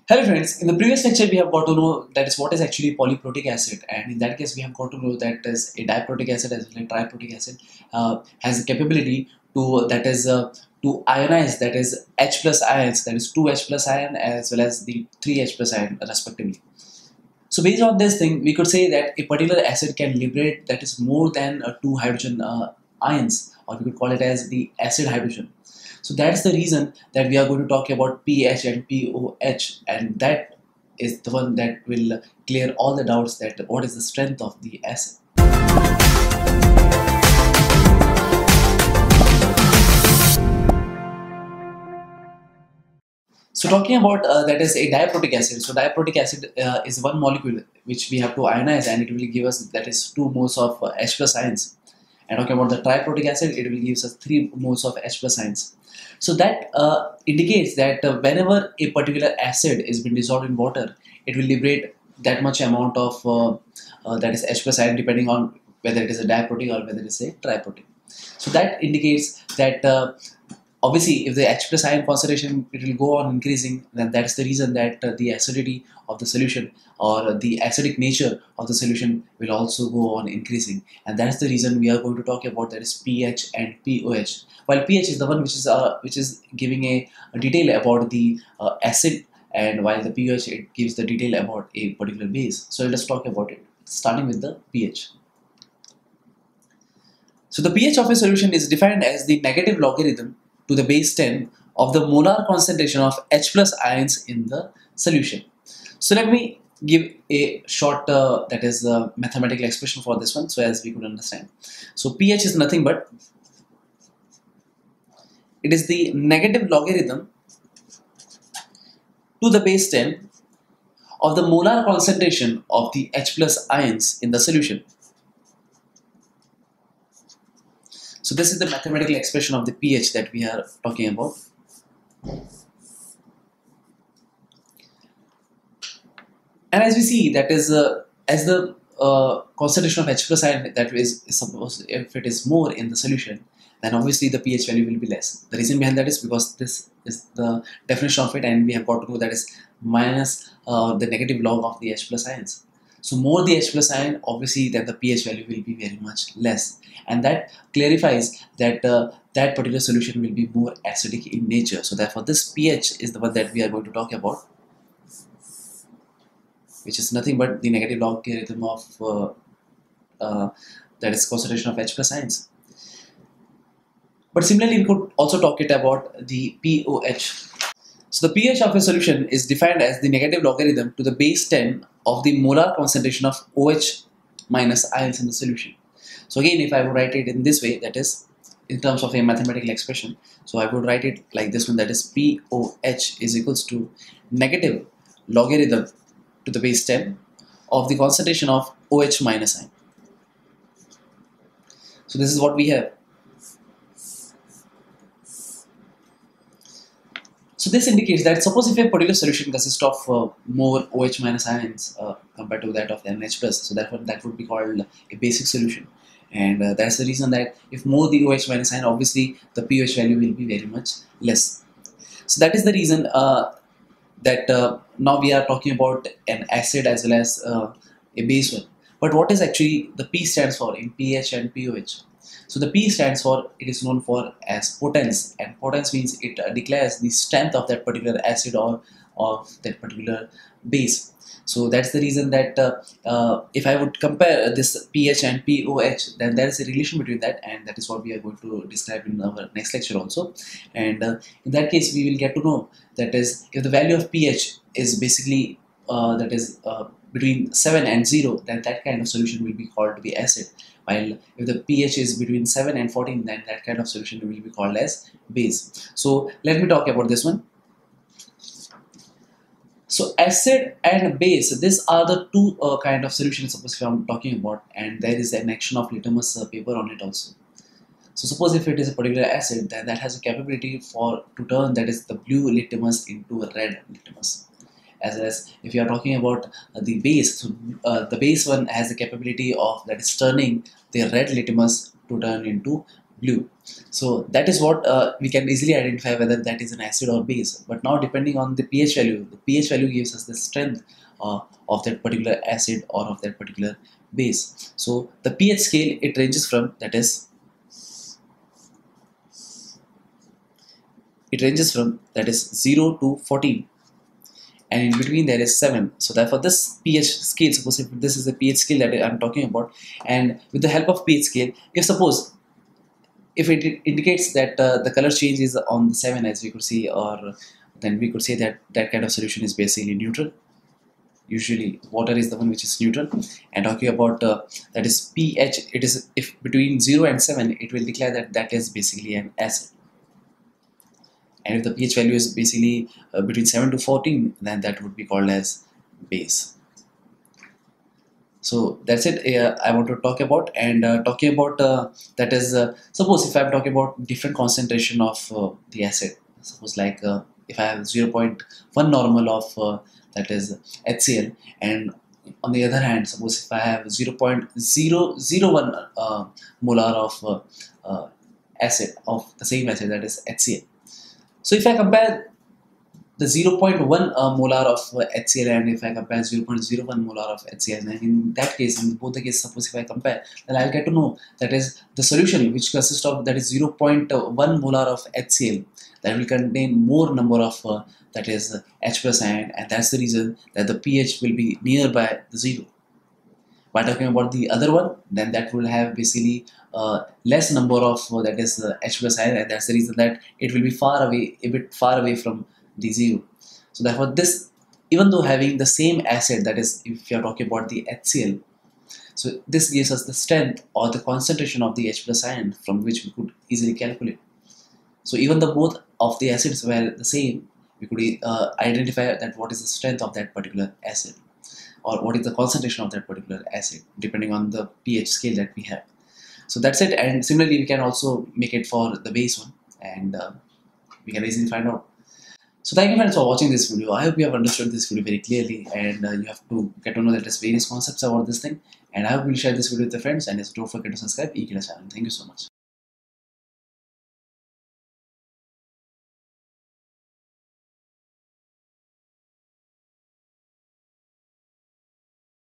Hello friends, in the previous lecture we have got to know that is what is actually polyprotic acid, and in that case we have got to know that is a diprotic acid as well as triprotic acid has the capability to ionize, that is H plus ions, that is 2H plus ion as well as the 3H plus ion respectively. So based on this thing we could say that a particular acid can liberate that is more than two hydrogen ions, or we could call it as the acid hydrogen. So that's the reason that we are going to talk about pH and pOH, and that is the one that will clear all the doubts that what is the strength of the acid. So talking about that is a diprotic acid. So diprotic acid is one molecule which we have to ionize, and it will give us that is 2 moles of H plus ions. And talking about the triprotic acid, it will give us 3 moles of H plus ions. So that indicates that whenever a particular acid is being dissolved in water, it will liberate that much amount of that is H plus ion, depending on whether it is a diprotic or whether it is a triprotic. So that indicates that obviously if the H plus ion concentration it will go on increasing, then that's the reason that the acidity of the solution or the acidic nature of the solution will also go on increasing, and that's the reason we are going to talk about that is pH and pOH. While pH is the one which is giving a detail about the acid, and while the pOH it gives the detail about a particular base. So let's talk about it, starting with the pH. So the pH of a solution is defined as the negative logarithm to the base 10 of the molar concentration of H plus ions in the solution. So let me give a short mathematical expression for this one, so as we could understand. So pH is nothing but it is the negative logarithm to the base 10 of the molar concentration of the H plus ions in the solution. So this is the mathematical expression of the pH that we are talking about. And as we see, that is as the concentration of H plus ion that is supposed, if it is more in the solution, then obviously the pH value will be less. The reason behind that is because this is the definition of it, and we have got to know that is minus the negative log of the H plus ions. So more the H plus ion, obviously then the pH value will be very much less, and that clarifies that that particular solution will be more acidic in nature. So therefore this pH is the one that we are going to talk about, which is nothing but the negative logarithm of that is concentration of H plus ions. But similarly, we could also talk it about the pOH. So the pH of a solution is defined as the negative logarithm to the base 10 of the molar concentration of OH minus ions in the solution. So again, if I would write it in this way, that is in terms of a mathematical expression, so I would write it like this one, that is pOH is equals to negative logarithm to the base 10 of the concentration of OH minus ion. So this is what we have. So this indicates that suppose if a particular solution consists of more OH minus ions compared to that of NH plus, so therefore that would be called a basic solution, and that's the reason that if more the OH minus ion, obviously the pH value will be very much less. So that is the reason that now we are talking about an acid as well as a base one. But what is actually the P stands for in pH and pOH? So the P stands for, it is known for as potence, and potence means it declares the strength of that particular acid or of that particular base. So that's the reason that if I would compare this pH and pOH, then there is a relation between that, and that is what we are going to describe in our next lecture also. And in that case, we will get to know that is if the value of pH is basically between 7 and 0, then that kind of solution will be called to be acid. While if the pH is between 7 and 14, then that kind of solution will be called as base. So let me talk about this one. So acid and base, these are the two kind of solutions suppose if I'm talking about, and there is an action of litmus paper on it also. So suppose if it is a particular acid, then that has a capability to turn that is the blue litmus into a red litmus. As well as if you are talking about the base, so the base one has the capability of that is turning the red litmus to turn into blue. So that is what we can easily identify whether that is an acid or base. But now depending on the pH value, the pH value gives us the strength of that particular acid or of that particular base. So the pH scale, it ranges from, that is, it ranges from, that is, 0 to 14, and in between there is 7. So therefore this pH scale, suppose if this is the pH scale that I'm talking about, and with the help of pH scale, if suppose if it indicates that the color change is on the 7, as we could see, or then we could say that that kind of solution is basically neutral. Usually water is the one which is neutral. And talking about that is pH, it is, if between 0 and 7, it will declare that that is basically an acid. And if the pH value is basically between 7 to 14, then that would be called as base. So that's it I want to talk about. And talking about that is, suppose if I'm talking about different concentration of the acid, suppose like if I have 0.1 normal of that is HCl, and on the other hand, suppose if I have 0.001 molar of acid, of the same acid, that is HCl. So if I compare the 0.1 molar of HCl, and if I compare 0.01 molar of HCl, then in that case, in both the cases, suppose if I compare, then I'll get to know that is the solution which consists of, that is 0.1 molar of HCl, that will contain more number of that is H plus ion, and that's the reason that the pH will be nearby the 0. By talking about the other one, then that will have basically less number of that is H plus ion, and that's the reason that it will be far away, a bit far away from the 0. So therefore this, even though having the same acid, that is if you are talking about the HCl, so this gives us the strength or the concentration of the H plus ion, from which we could easily calculate. So even though both of the acids were the same, we could identify that what is the strength of that particular acid, or what is the concentration of that particular acid, depending on the pH scale that we have. So that's it. And similarly, we can also make it for the base one, and we can easily find out. So thank you friends for watching this video. I hope you have understood this video very clearly, and you have to get to know that there's various concepts about this thing. And I hope you'll share this video with your friends, and don't forget to subscribe Ekeeda channel. Thank you so much.